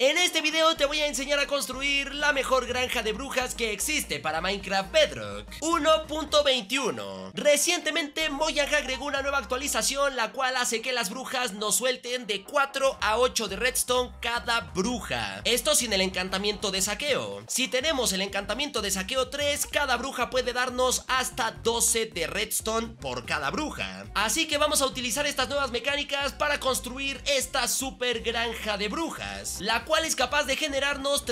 En este video te voy a enseñar a construir la mejor granja de brujas que existe para Minecraft Bedrock 1.21. Recientemente Mojang agregó una nueva actualización, la cual hace que las brujas nos suelten de 4 a 8 de redstone cada bruja. Esto sin el encantamiento de saqueo. Si tenemos el encantamiento de saqueo 3, cada bruja puede darnos hasta 12 de redstone por cada bruja. Así que vamos a utilizar estas nuevas mecánicas para construir esta super granja de brujas, la cual es capaz de generarnos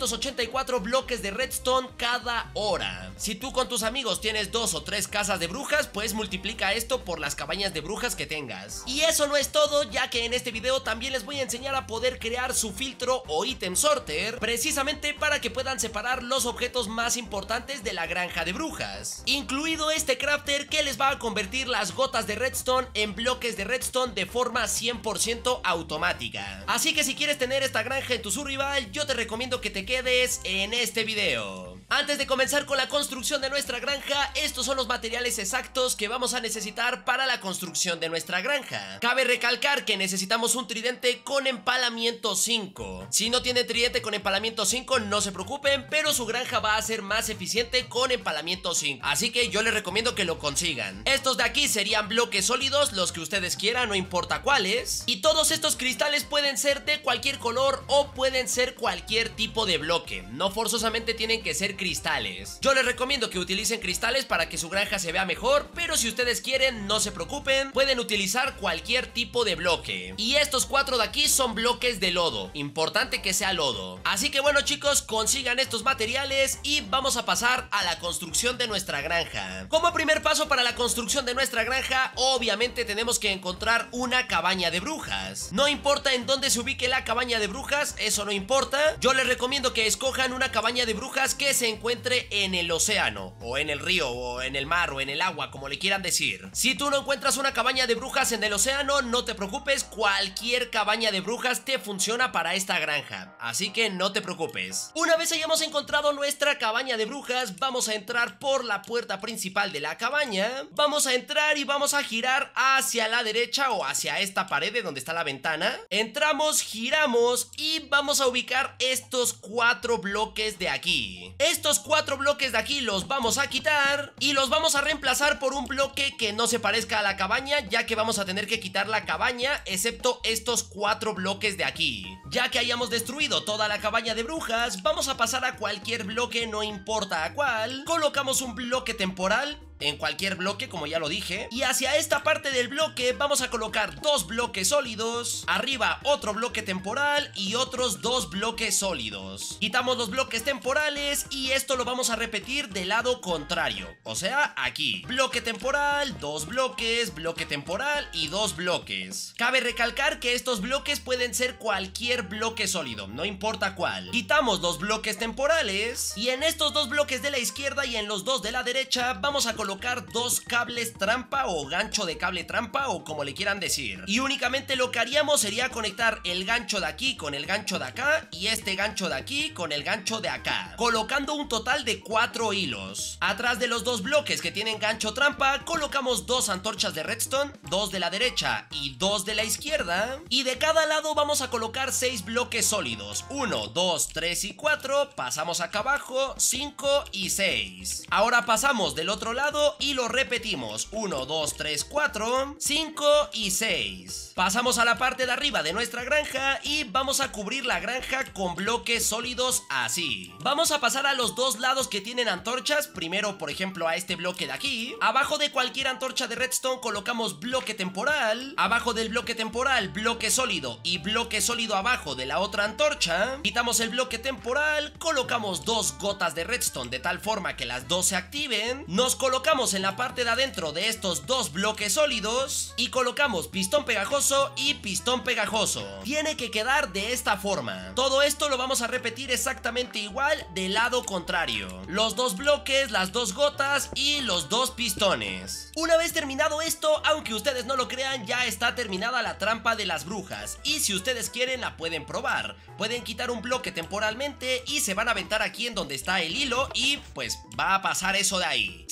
384 bloques de redstone cada hora. Si tú con tus amigos tienes 2 o 3 casas de brujas, pues multiplica esto por las cabañas de brujas que tengas. Y eso no es todo, ya que en este video también les voy a enseñar a poder crear su filtro o item sorter, precisamente para que puedan separar los objetos más importantes de la granja de brujas, incluido este crafter que les va a convertir las gotas de redstone en bloques de redstone de forma 100% automática. Así que si quieres tener esta granja en tu survival, yo te recomiendo que te quedes en este video. Antes de comenzar con la construcción de nuestra granja, estos son los materiales exactos que vamos a necesitar para la construcción de nuestra granja. Cabe recalcar que necesitamos un tridente con empalamiento 5. Si no tienen tridente con empalamiento 5, no se preocupen, pero su granja va a ser más eficiente con empalamiento 5. Así que yo les recomiendo que lo consigan. Estos de aquí serían bloques sólidos, los que ustedes quieran, no importa cuáles. Y todos estos cristales pueden ser de cualquier color o pueden ser cualquier tipo de bloque. No forzosamente tienen que ser cristales. Yo les recomiendo que utilicen cristales para que su granja se vea mejor, pero si ustedes quieren, no se preocupen, pueden utilizar cualquier tipo de bloque. Y estos 4 de aquí son bloques de lodo. Importante que sea lodo. Así que bueno, chicos, consigan estos materiales y vamos a pasar a la construcción de nuestra granja. Como primer paso para la construcción de nuestra granja, obviamente tenemos que encontrar una cabaña de brujas. No importa en dónde se ubique la cabaña de brujas, eso no importa. Yo les recomiendo que escojan una cabaña de brujas que se encuentre en el océano, o en el río, o en el mar, o en el agua, como le quieran decir. Si tú no encuentras una cabaña de brujas en el océano, no te preocupes, cualquier cabaña de brujas te funciona para esta granja, así que no te preocupes. Una vez hayamos encontrado nuestra cabaña de brujas, vamos a entrar por la puerta principal de la cabaña. Vamos a entrar y vamos a girar hacia la derecha o hacia esta pared de donde está la ventana. Entramos, giramos y vamos a ubicar estos 4 bloques de aquí. Estos 4 bloques de aquí los vamos a quitar y los vamos a reemplazar por un bloque que no se parezca a la cabaña, ya que vamos a tener que quitar la cabaña, excepto estos 4 bloques de aquí. Ya que hayamos destruido toda la cabaña de brujas, vamos a pasar a cualquier bloque, no importa a cuál. Colocamos un bloque temporal en cualquier bloque, como ya lo dije, y hacia esta parte del bloque vamos a colocar 2 bloques sólidos, arriba otro bloque temporal y otros 2 bloques sólidos. Quitamos los bloques temporales y esto lo vamos a repetir del lado contrario, o sea, aquí. Bloque temporal, 2 bloques, bloque temporal y 2 bloques. Cabe recalcar que estos bloques pueden ser cualquier bloque sólido, no importa cuál. Quitamos los bloques temporales y en estos 2 bloques de la izquierda y en los 2 de la derecha vamos a colocar 2 cables trampa o gancho de cable trampa o como le quieran decir. Y únicamente lo que haríamos sería conectar el gancho de aquí con el gancho de acá y este gancho de aquí con el gancho de acá, colocando un total de 4 hilos. Atrás de los 2 bloques que tienen gancho trampa colocamos 2 antorchas de redstone, 2 de la derecha y 2 de la izquierda, y de cada lado vamos a colocar 6 bloques sólidos, 1, 2, 3 y 4. Pasamos acá abajo, 5 y 6. Ahora pasamos del otro lado y lo repetimos, 1, 2, 3, 4, 5 y 6. Pasamos a la parte de arriba de nuestra granja y vamos a cubrir la granja con bloques sólidos así. Vamos a pasar a los 2 lados que tienen antorchas, primero por ejemplo a este bloque de aquí. Abajo de cualquier antorcha de redstone colocamos bloque temporal, abajo del bloque temporal bloque sólido y bloque sólido abajo de la otra antorcha. Quitamos el bloque temporal, colocamos 2 gotas de redstone de tal forma que las 2 se activen. Nos colocamos en la parte de adentro de estos 2 bloques sólidos y colocamos pistón pegajoso y pistón pegajoso. Tiene que quedar de esta forma. Todo esto lo vamos a repetir exactamente igual del lado contrario. Los 2 bloques, las 2 gotas y los 2 pistones. Una vez terminado esto, aunque ustedes no lo crean, ya está terminada la trampa de las brujas. Y si ustedes quieren la pueden probar. Pueden quitar un bloque temporalmente y se van a aventar aquí en donde está el hilo y pues va a pasar eso de ahí. Si su gran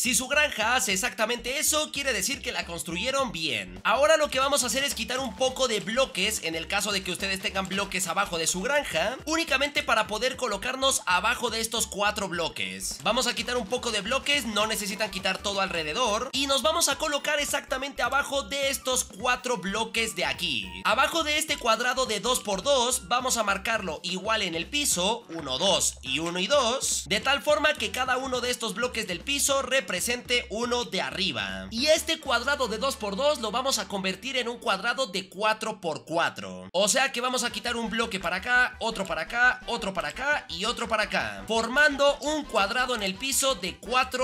granja hace exactamente eso, quiere decir que la construyeron bien. Ahora lo que vamos a hacer es quitar un poco de bloques, en el caso de que ustedes tengan bloques abajo de su granja, únicamente para poder colocarnos abajo de estos 4 bloques. Vamos a quitar un poco de bloques, no necesitan quitar todo alrededor, y nos vamos a colocar exactamente abajo de estos 4 bloques de aquí. Abajo de este cuadrado de 2×2 vamos a marcarlo igual en el piso, 1, 2 y 1 y 2, de tal forma que cada uno de estos bloques del piso represente uno de arriba. Y este cuadrado de 2×2 lo vamos a convertir en un cuadrado de 4×4. O sea que vamos a quitar un bloque para acá, otro para acá, otro para acá y otro para acá, formando un cuadrado en el piso de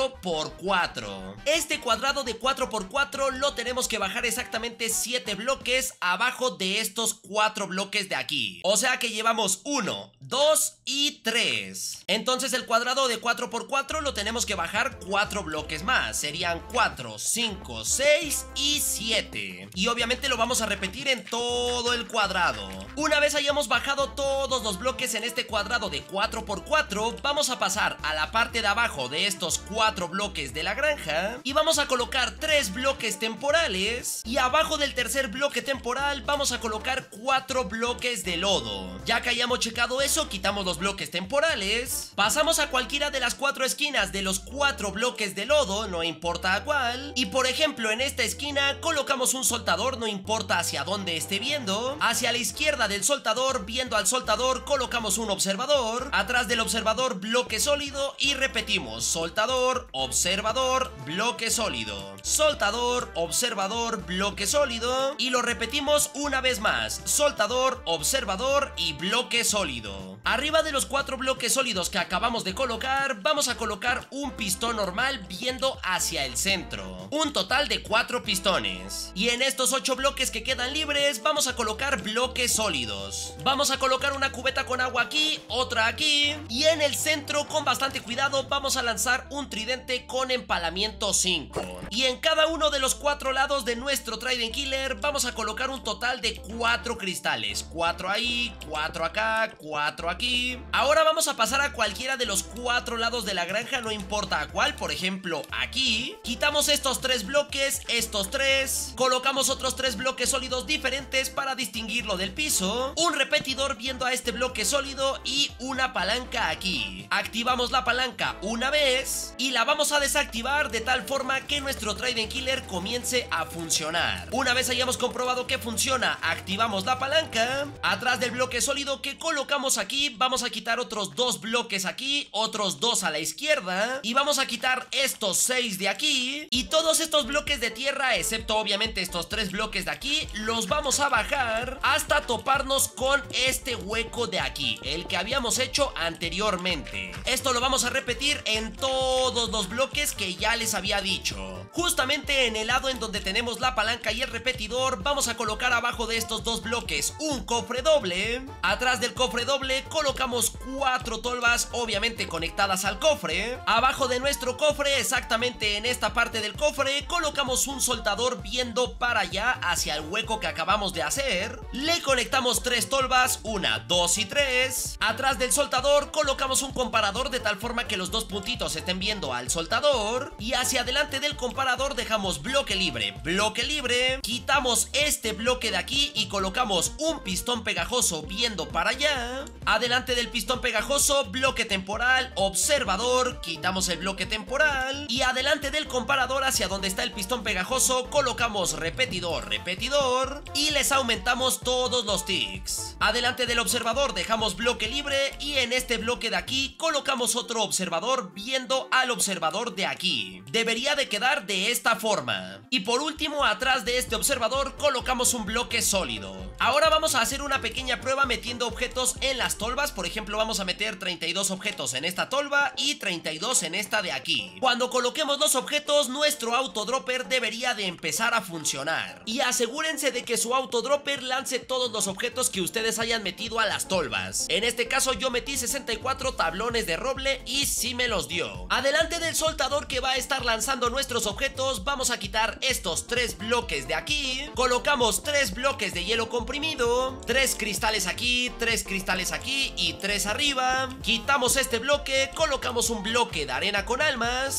4×4. Este cuadrado de 4×4 lo tenemos que bajar exactamente 7 bloques abajo de estos 4 bloques de aquí. O sea que llevamos 1, 2 y 3. Entonces el cuadrado de 4×4 lo tenemos que bajar 4 bloques más. Serían 4, 5, 6 y 7. Y obviamente lo vamos a repetir en todo el cuadrado. Una vez hayamos bajado todos los bloques en este cuadrado de 4×4, vamos a pasar a la parte de abajo de estos 4 bloques de la granja y vamos a colocar 3 bloques temporales, y abajo del tercer bloque temporal vamos a colocar 4 bloques de lodo. Ya que hayamos checado eso, quitamos los bloques temporales, pasamos a cualquiera de las 4 esquinas de los 4 bloques de lodo, no importa a cuál, y por ejemplo en esta esquina colocamos un soltador, no importa hacia dónde esté viendo. Hacia la izquierda del soltador, viendo al soltador, colocamos un observador, atrás del observador bloque sólido, y repetimos: soltador, observador, bloque sólido, soltador, observador, bloque sólido, y lo repetimos una vez más: soltador, observador y bloque sólido. Arriba de los 4 bloques sólidos que acabamos de colocar, vamos a colocar un pistón normal viendo hacia el centro, un total de 4 pistones, y en estos 8 bloques que quedan libres vamos a colocar bloques sólidos. Vamos a colocar una cubeta con agua aquí, otra aquí, y en el centro, con bastante cuidado, vamos a lanzar un tridente con empalamiento 5, y en cada uno de los 4 lados de nuestro Trident Killer vamos a colocar un total de 4 cristales, 4 ahí, 4 acá, 4 aquí. Ahora vamos a pasar a cualquiera de los 4 lados de la granja, no importa a cuál. Por ejemplo aquí, quitamos estos 3 bloques, estos 3, colocamos otros 3 bloques sólidos diferentes para distinguirlo del piso, un repetidor viendo a este bloque sólido y una palanca aquí. Activamos la palanca una vez y la vamos a desactivar de tal forma que nuestro Trident Killer comience a funcionar. Una vez hayamos comprobado que funciona, activamos la palanca. Atrás del bloque sólido que colocamos aquí, vamos a quitar otros 2 bloques aquí, otros 2 a la izquierda, y vamos a quitar estos 6 de aquí, y todos estos bloques de tierra, excepto obviamente estos 3 bloques de aquí, los vamos a bajar hasta toparnos con este hueco de aquí, el que habíamos hecho anteriormente. Esto lo vamos a repetir en todos los bloques que ya les había dicho. Justamente en el lado en donde tenemos la palanca y el repetidor, vamos a colocar abajo de estos 2 bloques un cofre doble. Atrás del cofre doble colocamos 4 tolvas, obviamente conectadas al cofre. Abajo de nuestro cofre, exactamente en esta parte del cofre, colocamos un soltador viendo para allá hacia el hueco que acabamos de hacer. Le conectamos 3 tolvas, 1, 2 y 3. Atrás del soltador colocamos un comparador de tal forma que los 2 puntitos estén viendo al soltador, y hacia adelante del comparador dejamos bloque libre, bloque libre. Quitamos este bloque de aquí y colocamos un pistón pegajoso viendo para allá. Adelante del pistón pegajoso, bloque temporal, observador, quitamos el bloque temporal, y adelante del comparador hacia donde está el pistón pegajoso colocamos repetidor, repetidor, y les aumentamos todos los ticks. Adelante del observador dejamos bloque libre, y en este bloque de aquí colocamos otro observador viendo al observador de aquí. Debería de quedar de esta forma. Y por último, atrás de este observador colocamos un bloque sólido. Ahora vamos a hacer una pequeña prueba metiendo objetos en las tolvas. Por ejemplo, vamos a meter 32 objetos en esta tolva y 32 en esta de aquí. Cuando coloquemos los objetos, nuestro autodropper debería de empezar a funcionar. Y asegúrense de que su autodropper lance todos los objetos que ustedes hayan metido a las tolvas. En este caso yo metí 64 tablones de roble y sí me los dio. Adelante del soltador que va a estar lanzando nuestros objetos, vamos a quitar estos 3 bloques de aquí. Colocamos 3 bloques de hielo comprimido, 3 cristales aquí, 3 cristales aquí y 3 arriba. Quitamos este bloque, colocamos un bloque de arena con almas. En el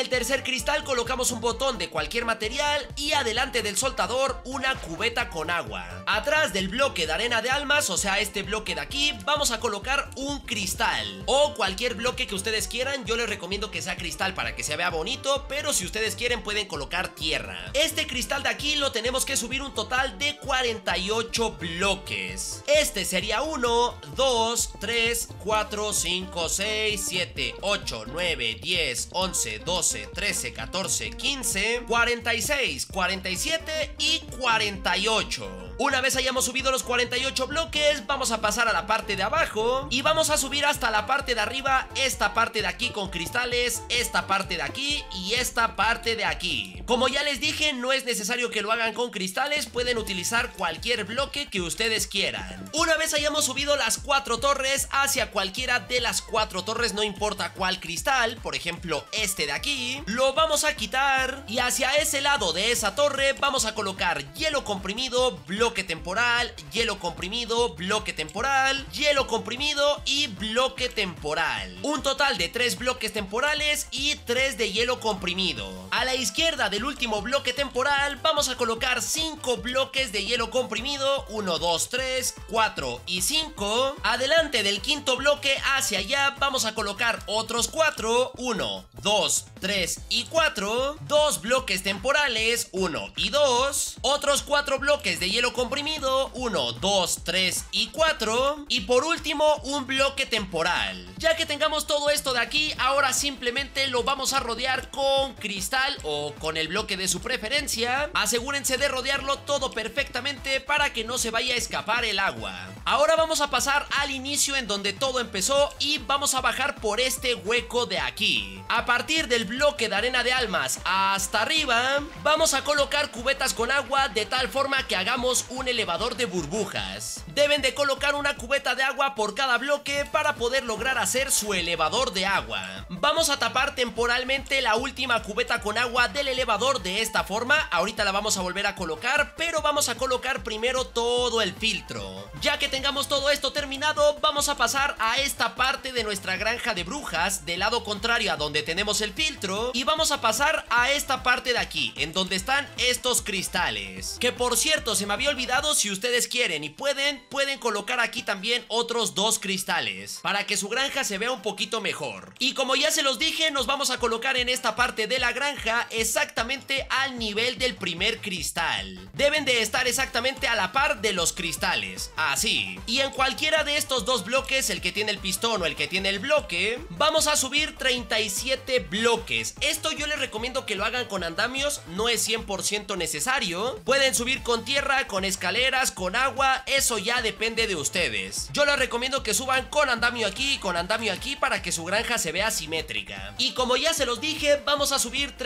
el tercer cristal colocamos un botón de cualquier material y adelante del soltador una cubeta con agua. Atrás del bloque de arena de almas, o sea este bloque de aquí, vamos a colocar un cristal o cualquier bloque que ustedes quieran. Yo les recomiendo que sea cristal para que se vea bonito, pero si ustedes quieren pueden colocar tierra. Este cristal de aquí lo tenemos que subir un total de 48 bloques. Este sería 1, 2, 3, 4, 5, 6, 7, 8, 9, 10, 11, 12, 13, 14, 15, 46, 47 y 48. Una vez hayamos subido los 48 bloques, vamos a pasar a la parte de abajo y vamos a subir hasta la parte de arriba, esta parte de aquí con cristales, esta parte de aquí y esta parte de aquí. Como ya les dije, no es necesario que lo hagan con cristales, pueden utilizar cualquier bloque que ustedes quieran. Una vez hayamos subido las 4 torres hacia cualquiera de las 4 torres, no importa cuál cristal, por ejemplo este de aquí, lo vamos a quitar y hacia ese lado de esa torre vamos a colocar hielo comprimido, bloque temporal, hielo comprimido, bloque temporal, hielo comprimido y bloque temporal. Un total de 3 bloques temporales y 3 de hielo comprimido. A la izquierda del último bloque temporal vamos a colocar 5 bloques de hielo comprimido, 1, 2, 3, 4 y 5. Adelante del quinto bloque hacia allá vamos a colocar otros 4, 1, 2, 3 y 4. 2 bloques temporales, 1 y 2. Otros 4 bloques de hielo comprimido, 1, 2, 3 y 4. Y por último un bloque temporal. Ya que tengamos todo esto de aquí, ahora simplemente lo vamos a rodear con cristal o con el bloque de su preferencia. Asegúrense de rodearlo todo perfectamente para que no se vaya a escapar el agua. Ahora vamos a pasar al inicio en donde todo empezó y vamos a bajar por este hueco de aquí. A partir del bloque de arena de almas hasta arriba vamos a colocar cubetas con agua de tal forma que hagamos un elevador de burbujas. Deben de colocar una cubeta de agua por cada bloque para poder lograr hacer su elevador de agua. Vamos a tapar temporalmente la última cubeta con agua del elevador de esta forma. Ahorita la vamos a volver a colocar, pero vamos a colocar primero todo el filtro. Ya que tengamos todo esto terminado, vamos a pasar a esta parte de nuestra granja de brujas del lado contrario a donde tenemos el filtro y vamos a pasar a esta parte de aquí en donde están estos cristales, que por cierto se me había olvidado, si ustedes quieren y pueden colocar aquí también otros 2 cristales para que su granja se vea un poquito mejor. Y como ya se los dije, nos vamos a colocar en esta parte de la granja exactamente al nivel del primer cristal. Deben de estar exactamente a la par de los cristales, así. Y en cualquiera de estos 2 bloques, el que tiene el pistón o el que tiene el bloque, vamos a subir 37 bloques. Esto yo les recomiendo que lo hagan con andamios, no es 100% necesario. Pueden subir con tierra, con escaleras, con agua, eso ya depende de ustedes. Yo les recomiendo que suban con andamio aquí y con andamio aquí para que su granja se vea simétrica. Y como ya se los dije, vamos a subir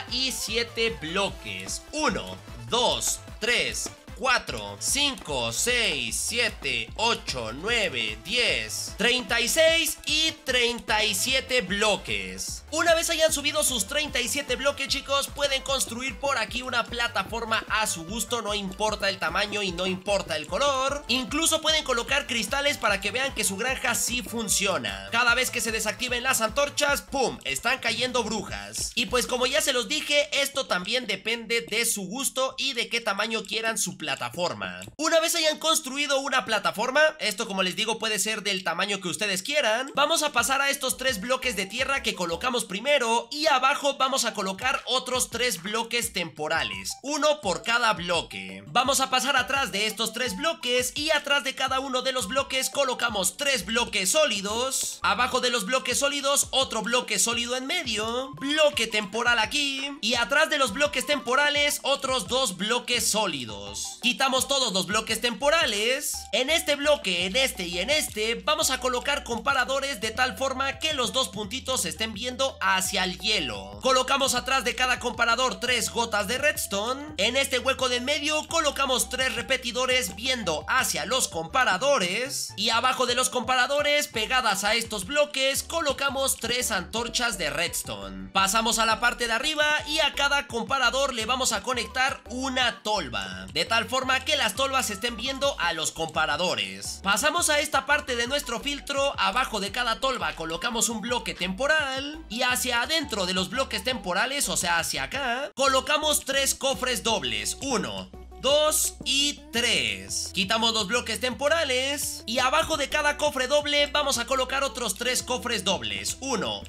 37 bloques. 1, 2, 3, 4, 5, 6, 7, 8, 9, 10, 36 y 37 bloques. Una vez hayan subido sus 37 bloques, chicos, pueden construir por aquí una plataforma a su gusto, no importa el tamaño y no importa el color. Incluso pueden colocar cristales para que vean que su granja sí funciona. Cada vez que se desactiven las antorchas, ¡pum!, están cayendo brujas. Y pues como ya se los dije, esto también depende de su gusto y de qué tamaño quieran su plataforma. Una vez hayan construido una plataforma, esto como les digo puede ser del tamaño que ustedes quieran, vamos a pasar a estos 3 bloques de tierra que colocamos primero y abajo vamos a colocar otros 3 bloques temporales, uno por cada bloque. Vamos a pasar atrás de estos 3 bloques y atrás de cada uno de los bloques colocamos 3 bloques sólidos, abajo de los bloques sólidos otro bloque sólido en medio, bloque temporal aquí y atrás de los bloques temporales otros 2 bloques sólidos. Quitamos todos los bloques temporales. En este bloque, en este y en este vamos a colocar comparadores de tal forma que los 2 puntitos se estén viendo hacia el hielo. Colocamos atrás de cada comparador 3 gotas de redstone. En este hueco de en medio colocamos 3 repetidores viendo hacia los comparadores. Y abajo de los comparadores, pegadas a estos bloques, colocamos 3 antorchas de redstone. Pasamos a la parte de arriba y a cada comparador le vamos a conectar una tolva. De tal tal forma que las tolvas estén viendo a los comparadores. Pasamos a esta parte de nuestro filtro. Abajo de cada tolva colocamos un bloque temporal y hacia adentro de los bloques temporales, o sea hacia acá, colocamos 3 cofres dobles, 1, 2 y 3. Quitamos los bloques temporales y abajo de cada cofre doble vamos a colocar otros 3 cofres dobles, 1,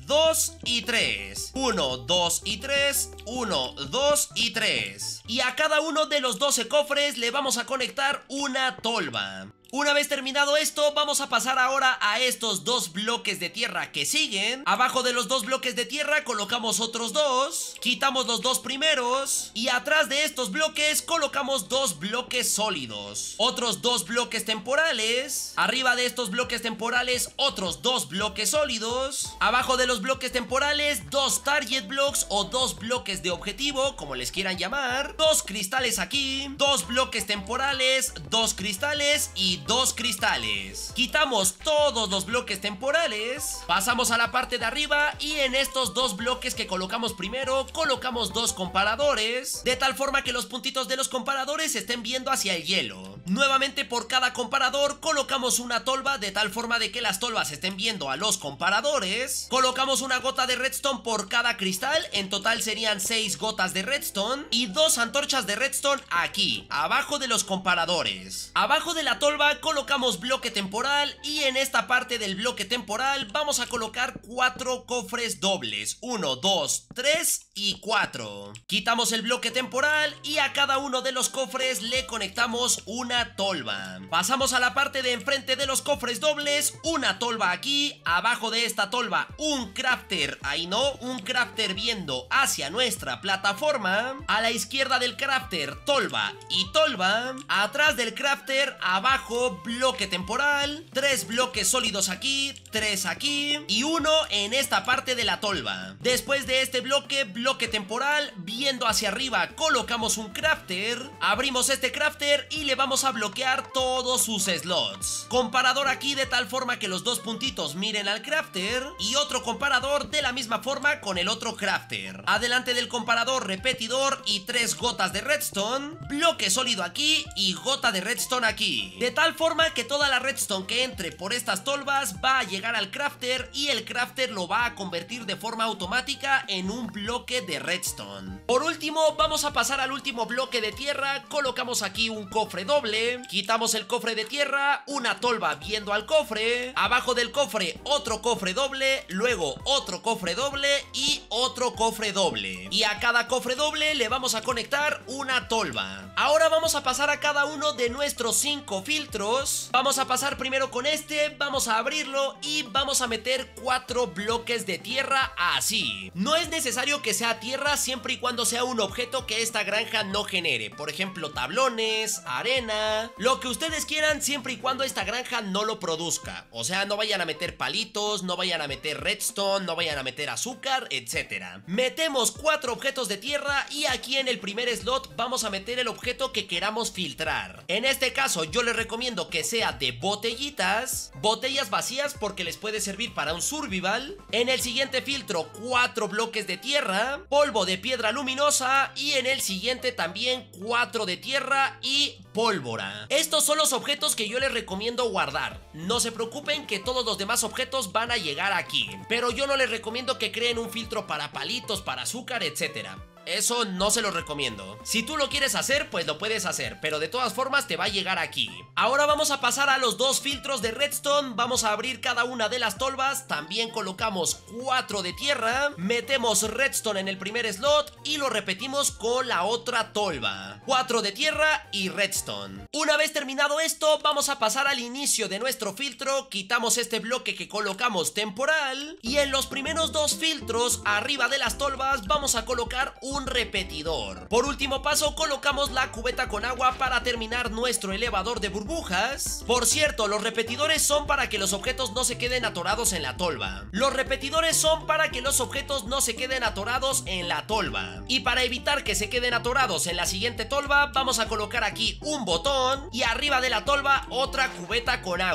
2 y 3. 1, 2 y 3. 1, 2 y 3. Y a cada uno de los 12 cofres le vamos a conectar una tolva. Una vez terminado esto, vamos a pasar ahora a estos 2 bloques de tierra que siguen. Abajo de los 2 bloques de tierra colocamos otros 2. Quitamos los 2 primeros. Y atrás de estos bloques colocamos 2 bloques sólidos. Otros 2 bloques temporales. Arriba de estos bloques temporales otros 2 bloques sólidos. Abajo de los bloques temporales 2 target blocks o 2 bloques de objetivo, como les quieran llamar. 2 cristales aquí. 2 bloques temporales. 2 cristales y 2 cristales. Quitamos todos los bloques temporales. Pasamos a la parte de arriba y en estos 2 bloques que colocamos primero colocamos 2 comparadores, de tal forma que los puntitos de los comparadores estén viendo hacia el hielo. Nuevamente por cada comparador colocamos una tolva, de tal forma de que las tolvas estén viendo a los comparadores. Colocamos una gota de redstone por cada cristal. En total serían 6 gotas de redstone y 2 antorchas de redstone aquí, abajo de los comparadores. Abajo de la tolva colocamos bloque temporal y en esta parte del bloque temporal vamos a colocar 4 cofres dobles, 1, 2, 3 y 4. Quitamos el bloque temporal y a cada uno de los cofres le conectamos una tolva. Pasamos a la parte de enfrente de los cofres dobles, una tolva aquí, abajo de esta tolva un crafter, ahí no, un crafter viendo hacia nuestra plataforma. A la izquierda del crafter tolva y tolva. Atrás del crafter abajo bloque temporal, 3 bloques sólidos aquí, 3 aquí y 1 en esta parte de la tolva. Después de este bloque temporal, viendo hacia arriba colocamos un crafter, abrimos este crafter y le vamos a bloquear todos sus slots. Comparador aquí de tal forma que los 2 puntitos miren al crafter y otro comparador de la misma forma con el otro crafter. Adelante del comparador repetidor y 3 gotas de redstone, bloque sólido aquí y gota de redstone aquí. De tal forma que toda la redstone que entre por estas tolvas va a llegar al crafter y el crafter lo va a convertir de forma automática en un bloque de redstone. Por último vamos a pasar al último bloque de tierra. Colocamos aquí un cofre doble, quitamos el cofre de tierra, una tolva viendo al cofre, abajo del cofre otro cofre doble, luego otro cofre doble y otro cofre doble, y a cada cofre doble le vamos a conectar una tolva. Ahora vamos a pasar a cada uno de nuestros 5 filtros. Vamos a pasar primero con este, vamos a abrirlo y vamos a meter 4 bloques de tierra así. No es necesario que sea tierra siempre y cuando sea un objeto que esta granja no genere, por ejemplo tablones, arena, lo que ustedes quieran siempre y cuando esta granja no lo produzca. O sea, no vayan a meter palitos, no vayan a meter redstone, no vayan a meter azúcar, etc. Metemos 4 objetos de tierra y aquí en el primer slot vamos a meter el objeto que queramos filtrar. En este caso yo les recomiendo que sea de botellitas, botellas vacías porque les puede servir para un survival. En el siguiente filtro 4 bloques de tierra, polvo de piedra luminosa y en el siguiente también 4 de tierra y pólvora. Estos son los objetos que yo les recomiendo guardar. No se preocupen que todos los demás objetos van a llegar aquí, pero yo no les recomiendo que creen un filtro para palitos, para azúcar, etcétera. Eso no se lo recomiendo. Si tú lo quieres hacer, pues lo puedes hacer, pero de todas formas te va a llegar aquí. Ahora vamos a pasar a los 2 filtros de redstone. Vamos a abrir cada una de las tolvas. También colocamos 4 de tierra, metemos redstone en el primer slot y lo repetimos con la otra tolva. 4 de tierra y redstone. Una vez terminado esto, vamos a pasar al inicio de nuestro filtro. Quitamos este bloque que colocamos temporal y en los primeros 2 filtros, arriba de las tolvas, vamos a colocar un repetidor. Por último paso, colocamos la cubeta con agua para terminar nuestro elevador de burbujas. Por cierto, los repetidores son para que los objetos no se queden atorados en la tolva. Los repetidores son para que los objetos no se queden atorados en la tolva. Y para evitar que se queden atorados en la siguiente tolva, vamos a colocar aquí un botón y arriba de la tolva otra cubeta con agua.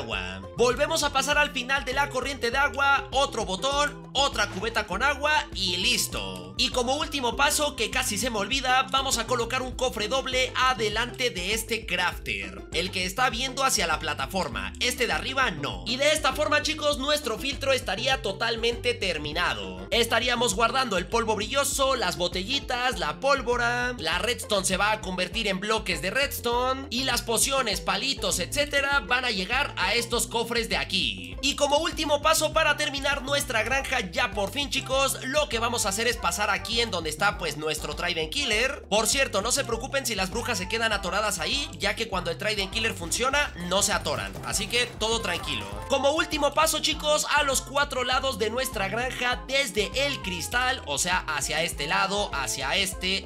Volvemos a pasar al final de la corriente de agua, otro botón, otra cubeta con agua y listo. Y como último paso, que casi se me olvida, vamos a colocar un cofre doble adelante de este crafter, el que está viendo hacia la plataforma, este de arriba no. Y de esta forma, chicos, nuestro filtro estaría totalmente terminado. Estaríamos guardando el polvo brilloso, las botellitas, la pólvora, la redstone se va a convertir en bloques de redstone y las pociones, palitos, etcétera, van a llegar a estos cofres de aquí. Y como último paso para terminar nuestra granja ya por fin, chicos, lo que vamos a hacer es pasar aquí en donde está pues nuestro Trident Killer. Por cierto, no se preocupen si las brujas se quedan atoradas ahí, ya que cuando el Trident Killer funciona no se atoran, así que todo tranquilo. Como último paso, chicos, a los 4 lados de nuestra granja, desde el cristal, o sea, hacia este lado, hacia este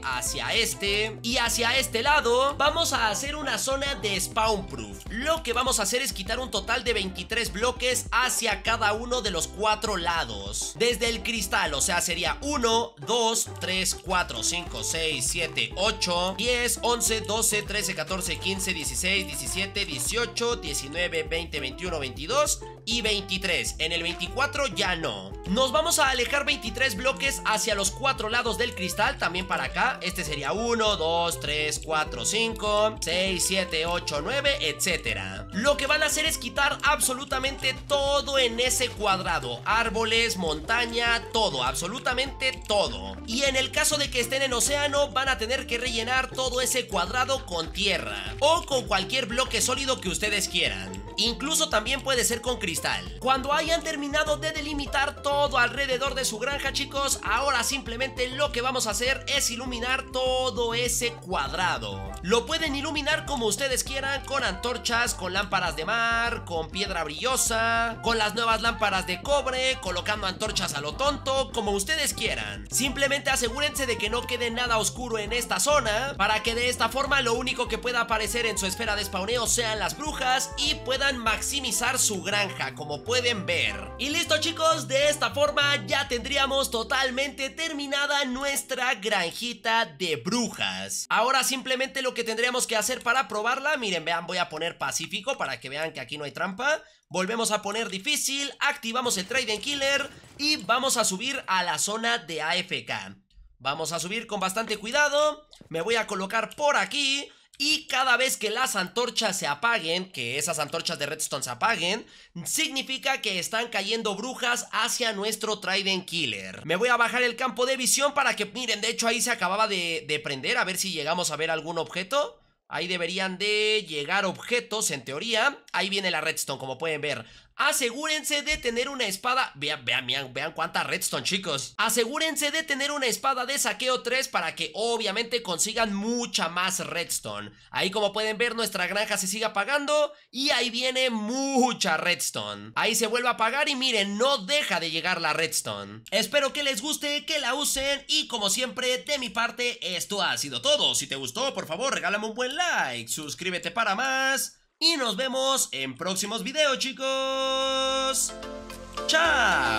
y hacia este lado, vamos a hacer una zona de spawn proof. Lo que vamos a hacer es quitar un total de 23 bloques hacia cada uno de los 4 lados. Desde el cristal, o sea, sería 1, 2, 3, 4, 5, 6, 7, 8, 10, 11, 12, 13, 14, 15, 16, 17, 18, 19, 20, 21, 22 y 23. En el 24 ya no. Nos vamos a alejar 23 bloques hacia los 4 lados del cristal, también para acá. Este sería 1, 2, 3, 4, 5, 6, 7, 8, 9, etcétera. Lo que van a hacer es quitar absolutamente todo en ese cuadrado. Árboles, montaña, todo, absolutamente todo. Y en el caso de que estén en océano, van a tener que rellenar todo ese cuadrado con tierra o con cualquier bloque sólido que ustedes quieran. Incluso también puede ser con cristal. Cuando hayan terminado de delimitar todo alrededor de su granja, chicos, ahora simplemente lo que vamos a hacer es iluminar todo ese cuadrado. Lo pueden iluminar como ustedes quieran, con antorchas, con lámparas de mar, con piedra brillosa, con las nuevas lámparas de cobre, colocando antorchas a lo tonto, como ustedes quieran. Simplemente asegúrense de que no quede nada oscuro en esta zona, para que de esta forma lo único que pueda aparecer en su esfera de spawneo sean las brujas y puedan maximizar su granja, como pueden ver. Y listo, chicos, de esta forma ya tendríamos totalmente terminada nuestra granjita de brujas. Ahora simplemente lo que tendríamos que hacer para probarla, miren, vean, voy a poner pacífico para que vean que aquí no hay trampa. Volvemos a poner difícil, activamos el Trident Killer y vamos a subir a la zona de AFK. Vamos a subir con bastante cuidado, me voy a colocar por aquí. Y cada vez que las antorchas se apaguen, que esas antorchas de redstone se apaguen, significa que están cayendo brujas hacia nuestro Trident Killer. Me voy a bajar el campo de visión para que, miren, de hecho ahí se acababa de prender, a ver si llegamos a ver algún objeto. Ahí deberían de llegar objetos, en teoría. Ahí viene la redstone, como pueden ver. Asegúrense de tener una espada. Vean cuánta redstone, chicos. Asegúrense de tener una espada de saqueo 3 para que obviamente consigan mucha más redstone. Ahí, como pueden ver, nuestra granja se sigue apagando y ahí viene mucha redstone. Ahí se vuelve a apagar y miren, no deja de llegar la redstone. Espero que les guste, que la usen y como siempre, de mi parte, esto ha sido todo. Si te gustó, por favor, regálame un buen like, suscríbete para más y nos vemos en próximos videos, chicos. ¡Chao!